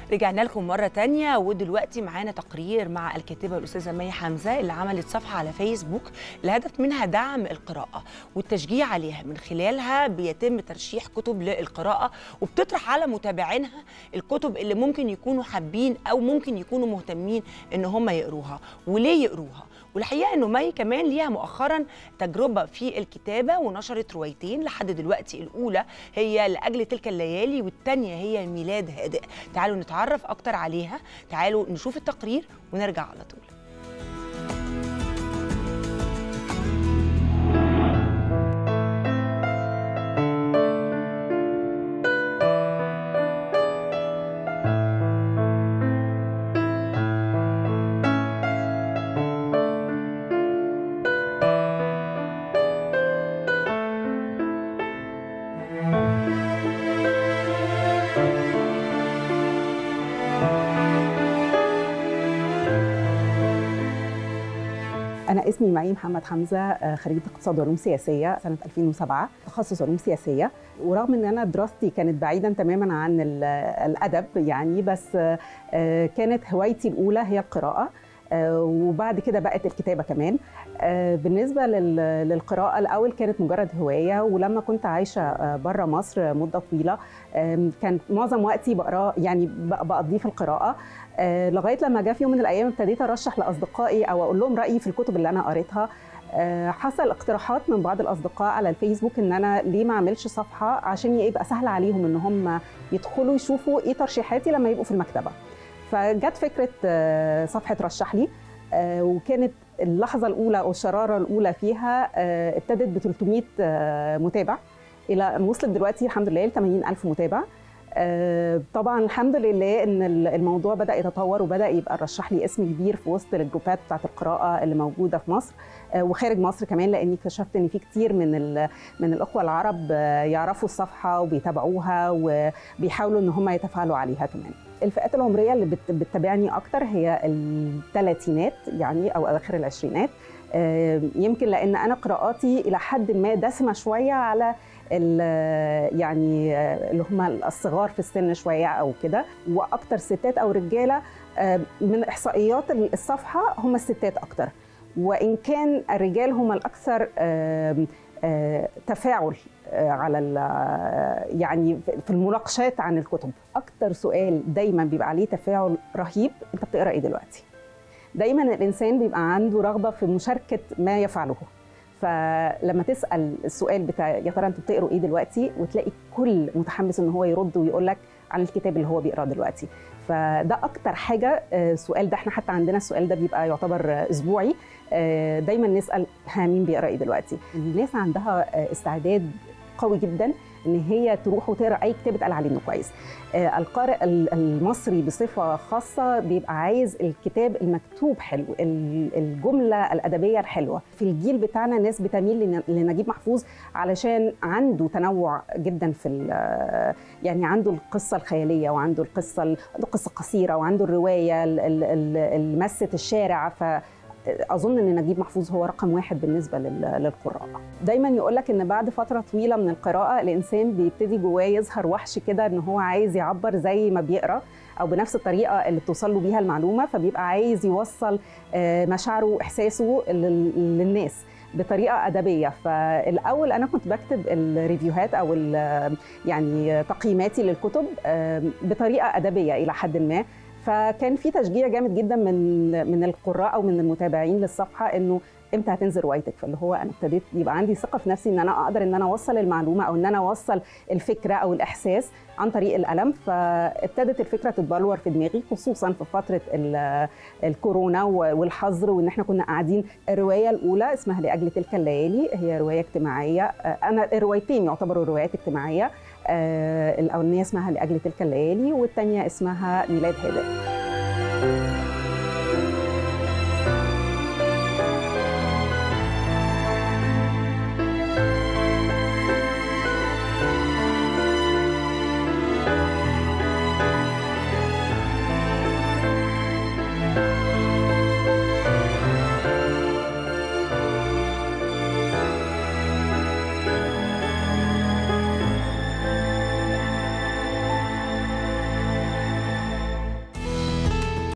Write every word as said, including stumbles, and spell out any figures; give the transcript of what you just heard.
رجعنا لكم مرة تانية، ودلوقتي معانا تقرير مع الكاتبة الأستاذة مي حمزة اللي عملت صفحة على فيسبوك الهدف منها دعم القراءة والتشجيع عليها. من خلالها بيتم ترشيح كتب للقراءة، وبتطرح على متابعينها الكتب اللي ممكن يكونوا حابين أو ممكن يكونوا مهتمين إن هم يقروها وليه يقروها. والحقيقه انه مي كمان ليها مؤخرا تجربه في الكتابه، ونشرت روايتين لحد دلوقتي. الاولى هي لاجل تلك الليالي، والثانيه هي ميلاد هادئ. تعالوا نتعرف اكتر عليها، تعالوا نشوف التقرير ونرجع على طول. أنا اسمي مي محمد حمزة، خريجة اقتصاد وعلوم سياسية سنة ألفين وسبعة، تخصص علوم سياسية. ورغم إن أنا دراستي كانت بعيداً تماماً عن الأدب يعني، بس كانت هوايتي الأولى هي القراءة، وبعد كده بقت الكتابة كمان. بالنسبة للقراءة الأول كانت مجرد هواية، ولما كنت عايشة برا مصر مدة طويلة كان معظم وقتي بقرأ يعني بقضيه في القراءة، لغاية لما جاء في يوم من الأيام ابتديت أرشح لأصدقائي أو أقول لهم رأيي في الكتب اللي أنا قريتها. حصل اقتراحات من بعض الأصدقاء على الفيسبوك إن أنا ليه ما أعملش صفحة عشان يبقى سهل عليهم إن هم يدخلوا يشوفوا إيه ترشيحاتي لما يبقوا في المكتبة. فجت فكرة صفحة رشح لي، وكانت اللحظة الأولى أو الشرارة الأولى فيها ابتدت ب ثلاثمائة متابع، إلى أن وصلت دلوقتي الحمد لله ل ثمانين ألف متابع. طبعا الحمد لله ان الموضوع بدأ يتطور، وبدأ يبقى رشح لي اسم كبير في وسط الجروبات بتاعت القراءة اللي موجودة في مصر وخارج مصر كمان، لاني اكتشفت ان في كتير من من الاخوة العرب يعرفوا الصفحة وبيتابعوها وبيحاولوا ان هم يتفاعلوا عليها كمان. الفئات العمرية اللي بتتابعني اكتر هي الثلاثينات يعني او اواخر العشرينات، يمكن لان انا قراءاتي الى حد ما دسمة شوية على يعني اللي هم الصغار في السن شويه او كده، واكتر ستات او رجاله من احصائيات الصفحه هم الستات اكتر، وان كان الرجال هم الاكثر تفاعل على يعني في المناقشات عن الكتب. اكتر سؤال دايما بيبقى عليه تفاعل رهيب: انت بتقرا ايه دلوقتي؟ دايما الانسان بيبقى عنده رغبه في مشاركه ما يفعله، فلما تسأل السؤال بتاع يا ترى انتوا بتقروا ايه دلوقتي، وتلاقي كل متحمس ان هو يرد ويقول لك عن الكتاب اللي هو بيقراه دلوقتي. فده اكتر حاجه. السؤال ده احنا حتى عندنا السؤال ده بيبقى يعتبر اسبوعي، دايما نسأل ها مين بيقرا ايه دلوقتي. الناس عندها استعداد قوي جدا ان هي تروح وتقرا اي كتاب اتقال عليه انه كويس. القارئ المصري بصفه خاصه بيبقى عايز الكتاب المكتوب حلو، الجمله الادبيه الحلوه. في الجيل بتاعنا ناس بتميل لنجيب محفوظ علشان عنده تنوع جدا في يعني عنده القصه الخياليه، وعنده القصه عنده قصه قصيره، وعنده الروايه اللي مست الشارع. ف أظن إن نجيب محفوظ هو رقم واحد بالنسبة للقراء. دايماً يقولك إن بعد فترة طويلة من القراءة الإنسان بيبتدي جواه يظهر وحش كده، إن هو عايز يعبر زي ما بيقرأ أو بنفس الطريقة اللي بتوصل له بيها المعلومة، فبيبقى عايز يوصل مشاعره وإحساسه للناس بطريقة أدبية. فالأول أنا كنت بكتب الريفيوهات أو يعني تقييماتي للكتب بطريقة أدبية إلى حد ما، فكان في تشجيع جامد جدا من من القراء او من المتابعين للصفحه انه امتى هتنزل روايتك. فاللي هو انا ابتديت يبقى عندي ثقه في نفسي ان انا اقدر ان انا اوصل المعلومه او ان انا اوصل الفكره او الاحساس عن طريق القلم. فابتدت الفكره تتبلور في دماغي، خصوصا في فتره الكورونا والحظر، وان احنا كنا قاعدين. الروايه الاولى اسمها لاجل تلك الليالي، هي روايه اجتماعيه. انا الروايتين يعتبروا روايات اجتماعيه. الاولانيه اسمها لاجل تلك الليالي، والثانيه اسمها ميلاد هادئ.